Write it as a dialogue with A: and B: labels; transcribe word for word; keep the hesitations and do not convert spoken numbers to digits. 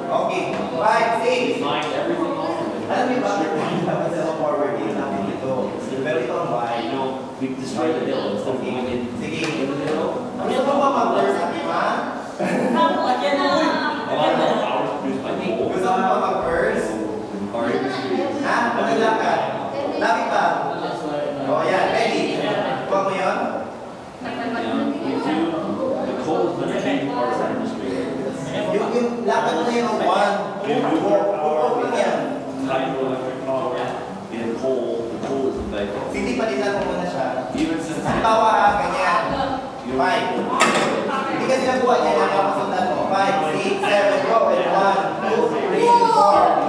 A: Okay. Five, six.
B: Mind everything off of it.
A: Alam niyo ba, dapat sa forward din natin ito. Pero ito ang why.
B: You know, we destroy the middle instead of going in.
A: Sige.
B: In the middle.
A: Gusto mo ba mag-first natin, ha?
C: Lagyan na.
B: A lot of the powers produced by people.
A: Gusto mo ba mag-first?
B: Are industry.
A: Ha? Malalakad. Lapit pa. O, yan. Ready? Kuha mo yun?
B: The cold is the main part of our industry.
A: Yung, yung lakad mo na yung one. Four. Four lang yan.
B: Hydroelectric power and coal. The coal is the big.
A: Hindi palitan mo muna siya.
B: Even since
A: Ang tawa ha, ganyan. Five. Hindi kasi nabuha niya, nakapasundan mo. Five, six, seven, go. And one, two, three, four.